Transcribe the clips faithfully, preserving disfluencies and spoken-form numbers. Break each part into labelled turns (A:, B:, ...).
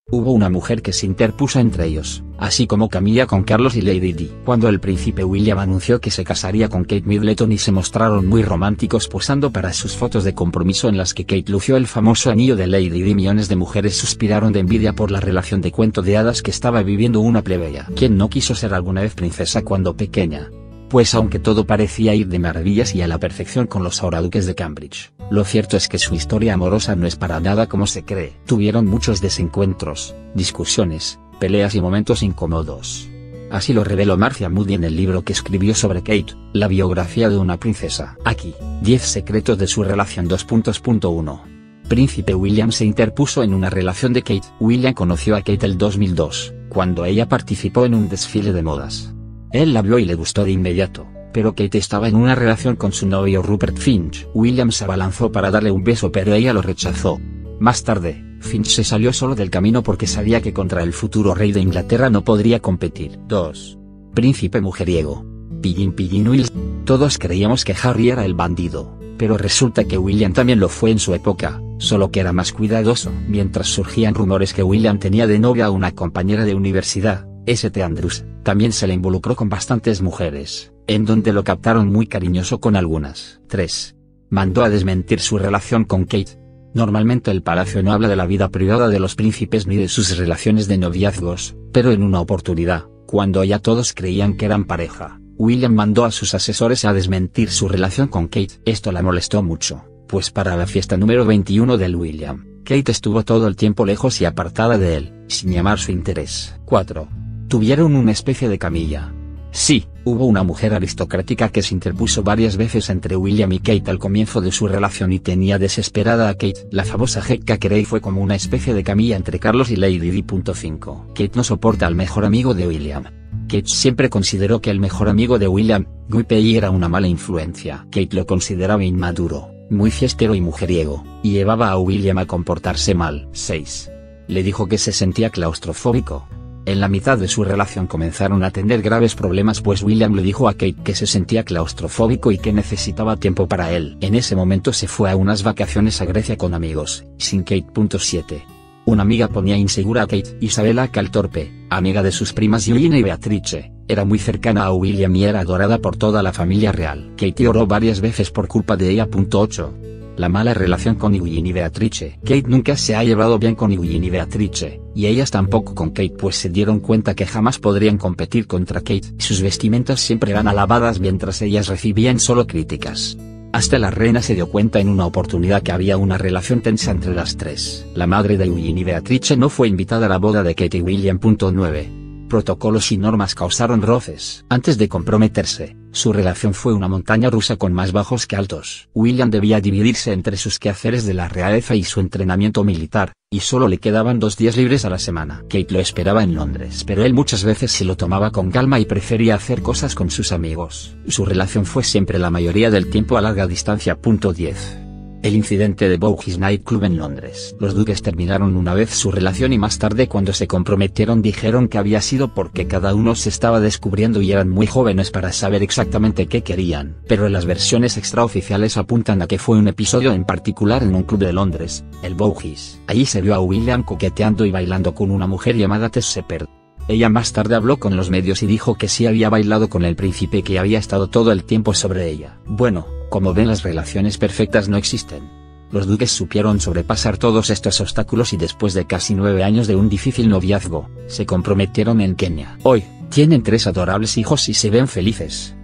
A: Hubo una mujer que se interpuso entre ellos, así como Camilla con Carlos y Lady Di. Cuando el príncipe William anunció que se casaría con Kate Middleton y se mostraron muy románticos posando para sus fotos de compromiso en las que Kate lució el famoso anillo de Lady Di, millones de mujeres suspiraron de envidia por la relación de cuento de hadas que estaba viviendo una plebeya. ¿Quién no quiso ser alguna vez princesa cuando pequeña? Pues aunque todo parecía ir de maravillas y a la perfección con los ahora duques de Cambridge, lo cierto es que su historia amorosa no es para nada como se cree. Tuvieron muchos desencuentros, discusiones, peleas y momentos incómodos. Así lo reveló Marcia Moody en el libro que escribió sobre Kate, la biografía de una princesa. Aquí, diez secretos de su relación. dos puntos. uno. Príncipe William se interpuso en una relación de Kate. William conoció a Kate el dos mil dos, cuando ella participó en un desfile de modas. Él la vio y le gustó de inmediato, pero Kate estaba en una relación con su novio Rupert Finch. William se abalanzó para darle un beso pero ella lo rechazó. Más tarde, Finch se salió solo del camino porque sabía que contra el futuro rey de Inglaterra no podría competir. dos. Príncipe mujeriego. Pillín Pillín Wills. Todos creíamos que Harry era el bandido, pero resulta que William también lo fue en su época, solo que era más cuidadoso. Mientras surgían rumores que William tenía de novia a una compañera de universidad, S T Andrews, también se le involucró con bastantes mujeres, en donde lo captaron muy cariñoso con algunas. tres. Mandó a desmentir su relación con Kate. Normalmente el palacio no habla de la vida privada de los príncipes ni de sus relaciones de noviazgos, pero en una oportunidad, cuando ya todos creían que eran pareja, William mandó a sus asesores a desmentir su relación con Kate. Esto la molestó mucho, pues para la fiesta número veintiuno del William, Kate estuvo todo el tiempo lejos y apartada de él, sin llamar su interés. cuatro. Tuvieron una especie de Camilla. Sí, hubo una mujer aristocrática que se interpuso varias veces entre William y Kate al comienzo de su relación y tenía desesperada a Kate. La famosa Hecka Carey fue como una especie de Camilla entre Carlos y Lady Di. cinco. Kate no soporta al mejor amigo de William. Kate siempre consideró que el mejor amigo de William, Guy Pei, era una mala influencia. Kate lo consideraba inmaduro, muy fiestero y mujeriego, y llevaba a William a comportarse mal. seis. Le dijo que se sentía claustrofóbico. En la mitad de su relación comenzaron a tener graves problemas pues William le dijo a Kate que se sentía claustrofóbico y que necesitaba tiempo para él. En ese momento se fue a unas vacaciones a Grecia con amigos, sin Kate. siete. Una amiga ponía insegura a Kate. Isabella Caltorpe, amiga de sus primas Eugenia y Beatrice, era muy cercana a William y era adorada por toda la familia real. Kate lloró varias veces por culpa de ella. ocho. La mala relación con Eugenie y Beatrice. Kate nunca se ha llevado bien con Eugenie y Beatrice, y ellas tampoco con Kate pues se dieron cuenta que jamás podrían competir contra Kate. Sus vestimentas siempre eran alabadas mientras ellas recibían solo críticas. Hasta la reina se dio cuenta en una oportunidad que había una relación tensa entre las tres. La madre de Eugenie y Beatrice no fue invitada a la boda de Kate y William. nueve. Protocolos y normas causaron roces. Antes de comprometerse, su relación fue una montaña rusa con más bajos que altos. William debía dividirse entre sus quehaceres de la realeza y su entrenamiento militar, y solo le quedaban dos días libres a la semana. Kate lo esperaba en Londres, pero él muchas veces se lo tomaba con calma y prefería hacer cosas con sus amigos. Su relación fue siempre la mayoría del tiempo a larga distancia. diez. El incidente de Boughies Night Club en Londres. Los duques terminaron una vez su relación y más tarde cuando se comprometieron dijeron que había sido porque cada uno se estaba descubriendo y eran muy jóvenes para saber exactamente qué querían. Pero las versiones extraoficiales apuntan a que fue un episodio en particular en un club de Londres, el Boughies. Allí se vio a William coqueteando y bailando con una mujer llamada Tess Shepherd. Ella más tarde habló con los medios y dijo que sí había bailado con el príncipe que había estado todo el tiempo sobre ella. Bueno, como ven, las relaciones perfectas no existen. Los duques supieron sobrepasar todos estos obstáculos y después de casi nueve años de un difícil noviazgo, se comprometieron en Kenia. Hoy, tienen tres adorables hijos y se ven felices.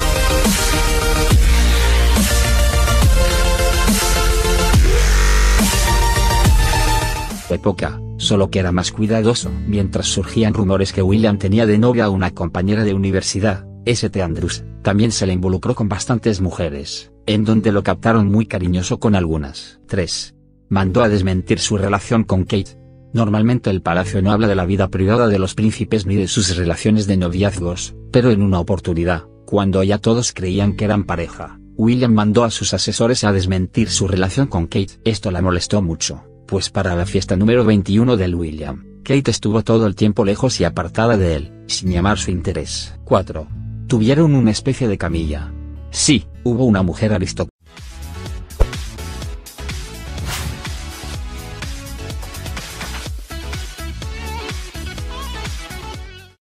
A: Época, solo que era más cuidadoso. Mientras surgían rumores que William tenía de novia a una compañera de universidad, S T Andrews, también se le involucró con bastantes mujeres, en donde lo captaron muy cariñoso con algunas. tres. Mandó a desmentir su relación con Kate. Normalmente el palacio no habla de la vida privada de los príncipes ni de sus relaciones de noviazgos, pero en una oportunidad, cuando ya todos creían que eran pareja, William mandó a sus asesores a desmentir su relación con Kate. Esto la molestó mucho, pues para la fiesta número veintiuno del William, Kate estuvo todo el tiempo lejos y apartada de él, sin llamar su interés. cuatro. Tuvieron una especie de Camilla. Sí, hubo una mujer aristocrática.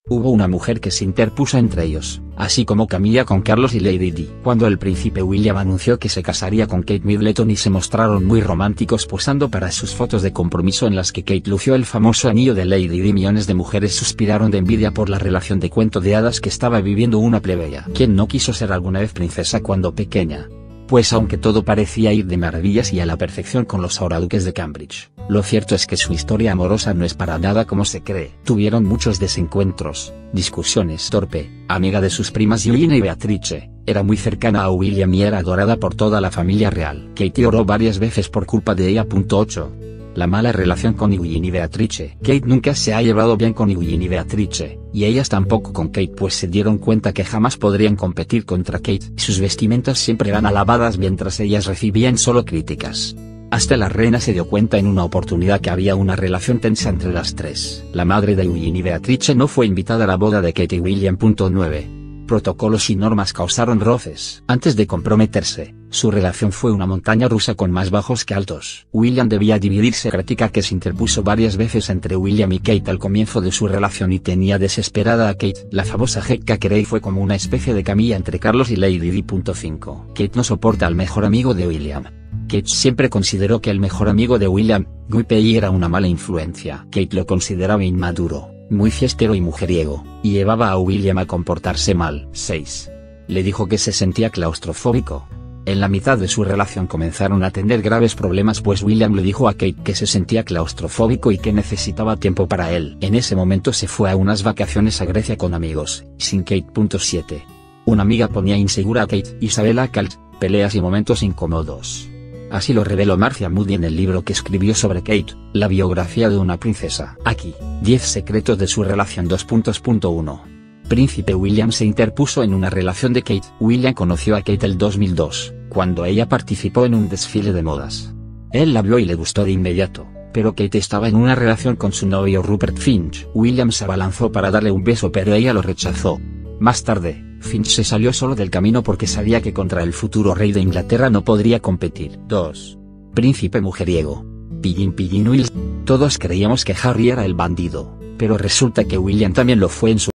A: Hubo una mujer que se interpuso entre ellos, así como Camilla con Carlos y Lady Di. Cuando el príncipe William anunció que se casaría con Kate Middleton y se mostraron muy románticos posando para sus fotos de compromiso en las que Kate lució el famoso anillo de Lady Di, millones de mujeres suspiraron de envidia por la relación de cuento de hadas que estaba viviendo una plebeya. ¿Quién no quiso ser alguna vez princesa cuando pequeña? Pues aunque todo parecía ir de maravillas y a la perfección con los ahora duques de Cambridge, lo cierto es que su historia amorosa no es para nada como se cree. Tuvieron muchos desencuentros, discusiones. Torpe, amiga de sus primas Eugenia y Beatrice, era muy cercana a William y era adorada por toda la familia real. Kate lloró varias veces por culpa de ella. ocho. La mala relación con Eugenia y Beatrice. Kate nunca se ha llevado bien con Eugenia y Beatrice, y ellas tampoco con Kate, pues se dieron cuenta que jamás podrían competir contra Kate. Sus vestimentas siempre eran alabadas mientras ellas recibían solo críticas. Hasta la reina se dio cuenta en una oportunidad que había una relación tensa entre las tres. La madre de Eugenia y Beatrice no fue invitada a la boda de Kate y William. nueve. Protocolos y normas causaron roces. Antes de comprometerse, su relación fue una montaña rusa con más bajos que altos. William debía dividirse, crítica que se interpuso varias veces entre William y Kate al comienzo de su relación y tenía desesperada a Kate. La famosa Hecka Carey fue como una especie de Camilla entre Carlos y Lady Di. cinco. Kate no soporta al mejor amigo de William. Kate siempre consideró que el mejor amigo de William, Guy Pei, era una mala influencia. Kate lo consideraba inmaduro, muy fiestero y mujeriego, y llevaba a William a comportarse mal. seis. Le dijo que se sentía claustrofóbico. En la mitad de su relación comenzaron a tener graves problemas, pues William le dijo a Kate que se sentía claustrofóbico y que necesitaba tiempo para él. En ese momento se fue a unas vacaciones a Grecia con amigos, sin Kate. siete. Una amiga ponía insegura a Kate. Isabella Calt, peleas y momentos incómodos. Así lo reveló Marcia Moody en el libro que escribió sobre Kate, la biografía de una princesa. Aquí, diez secretos de su relación. dos. uno. Príncipe William se interpuso en una relación de Kate. William conoció a Kate el dos mil dos, cuando ella participó en un desfile de modas. Él la vio y le gustó de inmediato, pero Kate estaba en una relación con su novio Rupert Finch. William se abalanzó para darle un beso, pero ella lo rechazó. Más tarde, Finch se salió solo del camino porque sabía que contra el futuro rey de Inglaterra no podría competir. dos. Príncipe mujeriego. Pillín Pillín Wills. Todos creíamos que Harry era el bandido, pero resulta que William también lo fue en su